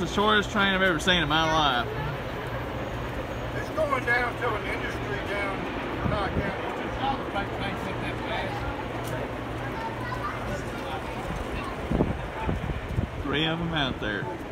shortest train I've ever seen in my life. It's going down to an industry down in Cobb County. It's just all the big things hit that fast. 3 of them out there.